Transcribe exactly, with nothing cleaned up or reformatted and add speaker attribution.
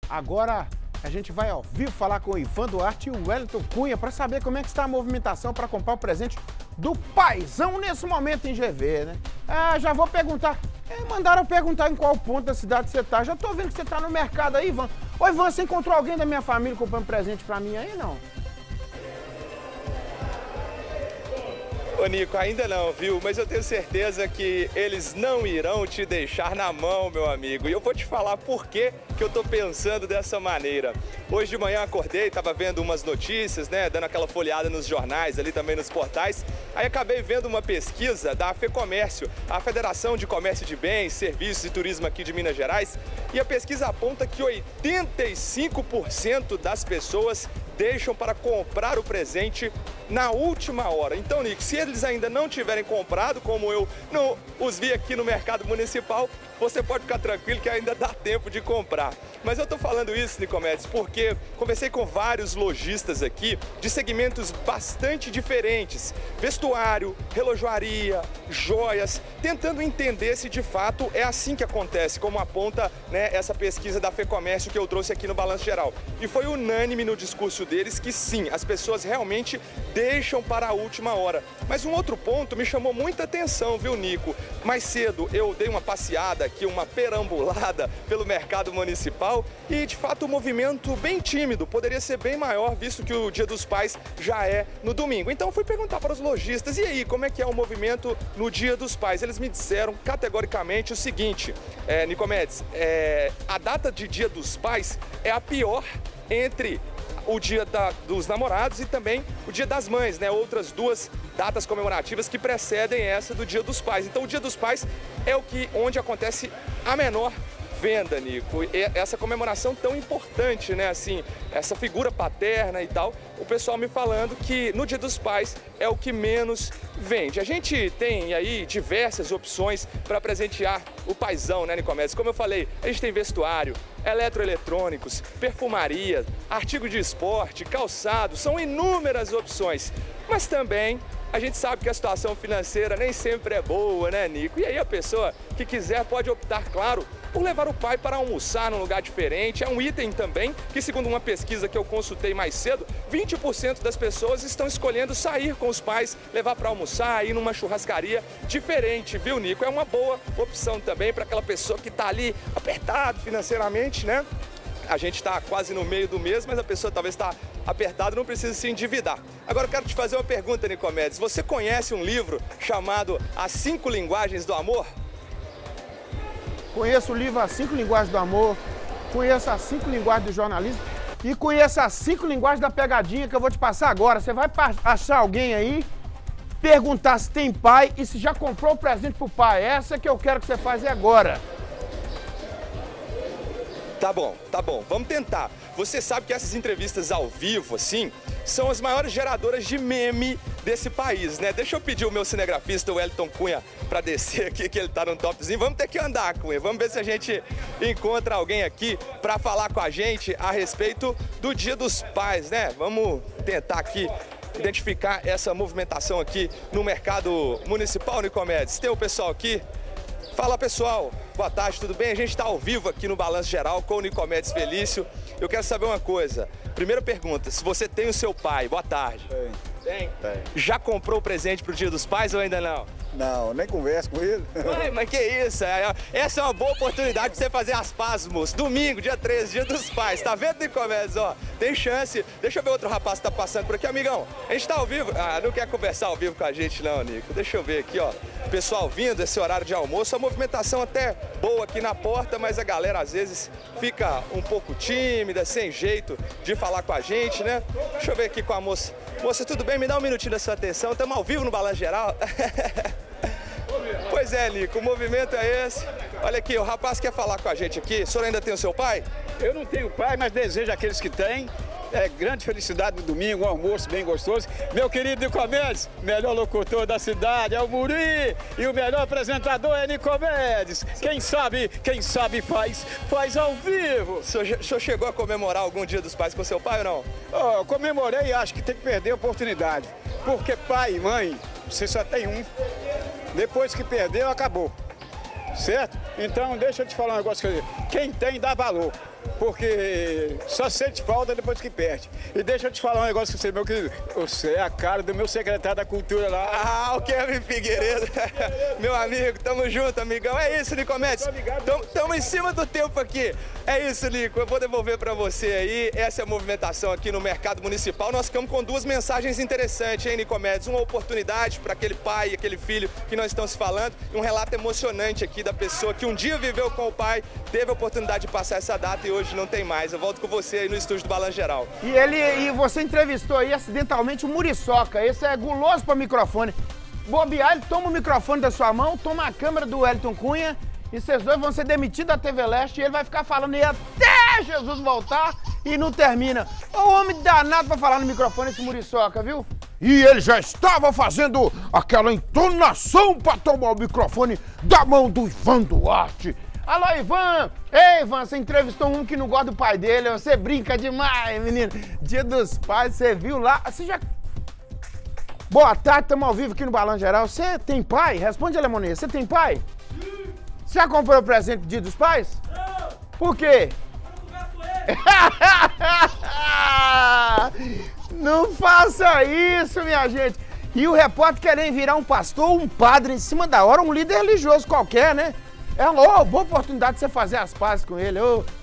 Speaker 1: Agora a gente vai ao vivo falar com o Ivan Duarte e o Wellington Cunha para saber como é que está a movimentação para comprar o presente do paizão nesse momento em G V, né? Ah, já vou perguntar. É, mandaram perguntar em qual ponto da cidade você tá. Já tô vendo que você tá no mercado aí, Ivan. Ô, Ivan, você encontrou alguém da minha família comprando presente pra mim aí, não?
Speaker 2: Ô, Nico, ainda não, viu? Mas eu tenho certeza que eles não irão te deixar na mão, meu amigo. E eu vou te falar por que que eu tô pensando dessa maneira. Hoje de manhã acordei, tava vendo umas notícias, né? Dando aquela folheada nos jornais, ali também nos portais. Aí acabei vendo uma pesquisa da FEComércio, a Federação de Comércio de Bens, Serviços e Turismo aqui de Minas Gerais. E a pesquisa aponta que oitenta e cinco por cento das pessoas deixam para comprar o presente na última hora. Então, Nico, se eles ainda não tiverem comprado, como eu não os vi aqui no mercado municipal, você pode ficar tranquilo que ainda dá tempo de comprar. Mas eu tô falando isso, Nicomedes, porque conversei com vários lojistas aqui de segmentos bastante diferentes. Vestuário, relojoaria, joias, tentando entender se de fato é assim que acontece, como aponta, né, essa pesquisa da FEComércio que eu trouxe aqui no Balanço Geral. E foi unânime no discurso deles que sim, as pessoas realmente deixam para a última hora. Mas um outro ponto me chamou muita atenção, viu, Nico? Mais cedo eu dei uma passeada aqui, uma perambulada pelo mercado municipal e, de fato, o movimento bem tímido, poderia ser bem maior, visto que o Dia dos Pais já é no domingo. Então, fui perguntar para os lojistas, e aí, como é que é o movimento no Dia dos Pais? Eles me disseram categoricamente o seguinte, é, Nicomedes, é, a data de Dia dos Pais é a pior entre o dia da, dos namorados e também o dia das mães, né? Outras duas datas comemorativas que precedem essa do Dia dos Pais. Então o Dia dos Pais é o que, onde acontece a menor venda, Nico. E essa comemoração tão importante, né? Assim, essa figura paterna e tal, o pessoal me falando que no Dia dos Pais é o que menos vende. A gente tem aí diversas opções para presentear o paizão, né, Nicomedes? Como eu falei, a gente tem vestuário, eletroeletrônicos, perfumaria, artigo de esporte, calçado, são inúmeras opções. Mas também a gente sabe que a situação financeira nem sempre é boa, né, Nico? E aí a pessoa que quiser pode optar, claro, por levar o pai para almoçar num lugar diferente. É um item também que, segundo uma pesquisa que eu consultei mais cedo, vinte por cento das pessoas estão escolhendo sair com os pais, levar para almoçar, ir numa churrascaria diferente, viu, Nico? É uma boa opção também para aquela pessoa que está ali apertado financeiramente, né? A gente está quase no meio do mês, mas a pessoa talvez está apertada, não precisa se endividar. Agora eu quero te fazer uma pergunta, Nicomedes. Você conhece um livro chamado As Cinco Linguagens do Amor?
Speaker 1: Conheço o livro As Cinco Linguagens do Amor, conheço as cinco linguagens do jornalismo e conheço as cinco linguagens da pegadinha que eu vou te passar agora. Você vai achar alguém aí, perguntar se tem pai e se já comprou o presente pro pai. Essa que eu quero que você faça agora.
Speaker 2: Tá bom, tá bom, vamos tentar. Você sabe que essas entrevistas ao vivo, assim, são as maiores geradoras de meme desse país, né? Deixa eu pedir o meu cinegrafista, o Wellington Cunha, pra descer aqui, que ele tá num topzinho. Vamos ter que andar, Cunha. Vamos ver se a gente encontra alguém aqui pra falar com a gente a respeito do Dia dos Pais, né? Vamos tentar aqui identificar essa movimentação aqui no mercado municipal, Nicomedes. Tem o pessoal aqui? Fala, pessoal. Boa tarde, tudo bem? A gente está ao vivo aqui no Balanço Geral com o Nicomedes Felício. Eu quero saber uma coisa. Primeira pergunta, se você tem o seu pai, boa tarde.
Speaker 3: Tem.
Speaker 2: Tem?
Speaker 3: Tem.
Speaker 2: Já comprou o presente pro Dia dos Pais ou ainda não?
Speaker 3: Não, nem converso com ele.
Speaker 2: Ué, mas que isso? Essa é uma boa oportunidade pra você fazer as pazes, moço. Domingo, dia treze, Dia dos Pais. Tá vendo, Nicomedes? Ó, tem chance. Deixa eu ver outro rapaz que tá passando por aqui. Amigão, a gente tá ao vivo. Ah, não quer conversar ao vivo com a gente não, Nico. Deixa eu ver aqui, ó. Pessoal vindo, esse horário de almoço. A movimentação até boa aqui na porta, mas a galera às vezes fica um pouco tímida, sem jeito de falar com a gente, né? Deixa eu ver aqui com a moça. Moça, tudo bem? Me dá um minutinho da sua atenção. Estamos ao vivo no Balanço Geral. Pois é, Nico, o movimento é esse. Olha aqui, o rapaz quer falar com a gente aqui. O senhor ainda tem o seu pai?
Speaker 4: Eu não tenho pai, mas desejo àqueles que têm. É grande felicidade no domingo, um almoço bem gostoso. Meu querido Nicomedes, melhor locutor da cidade é o Muri e o melhor apresentador é Nicomedes. Quem sabe, quem sabe faz, faz ao vivo.
Speaker 2: O senhor, o senhor chegou a comemorar algum Dia dos Pais com seu pai ou não?
Speaker 4: Oh, eu comemorei e acho que tem que perder a oportunidade. Porque pai e mãe, você só tem um. Depois que perdeu, acabou. Certo? Então, deixa eu te falar um negócio. Quem tem, dá valor. porque só sente falta depois que perde. E deixa eu te falar um negócio com você, meu querido. Você é a cara do meu secretário da Cultura lá.
Speaker 2: Ah, o Kevin Figueiredo. Meu amigo, tamo junto, amigão. É isso, Nicomedes. Tamo, tamo em cima do tempo aqui. É isso, Nico. Eu vou devolver pra você aí. Essa é a movimentação aqui no mercado municipal. Nós ficamos com duas mensagens interessantes, hein, Nicomedes? Uma oportunidade para aquele pai e aquele filho que nós estamos falando. E um relato emocionante aqui da pessoa que um dia viveu com o pai, teve a oportunidade de passar essa data e hoje não tem mais. Eu volto com você aí no estúdio do Balanço Geral.
Speaker 1: E ele e você entrevistou aí acidentalmente o Muriçoca. Esse é guloso para microfone. Bobear, ele toma o microfone da sua mão, toma a câmera do Wellington Cunha e vocês dois vão ser demitidos da T V Leste e ele vai ficar falando aí até Jesus voltar e não termina. O homem danado pra falar no microfone, esse Muriçoca, viu? E ele já estava fazendo aquela entonação pra tomar o microfone da mão do Ivan Duarte. Alô, Ivan! Ei, Ivan, você entrevistou um que não gosta do pai dele, você brinca demais, menino. Dia dos Pais, você viu lá? Você já... Boa tarde, estamos ao vivo aqui no Balanço Geral. Você tem pai? Responde, Alemonia. Você tem pai? Sim. Você já comprou o presente do Dia dos Pais? Não. Por quê? Não faça isso, minha gente. E o repórter querendo virar um pastor, um padre em cima da hora, um líder religioso qualquer, né? É uma oh, boa oportunidade de você fazer as pazes com ele. Oh,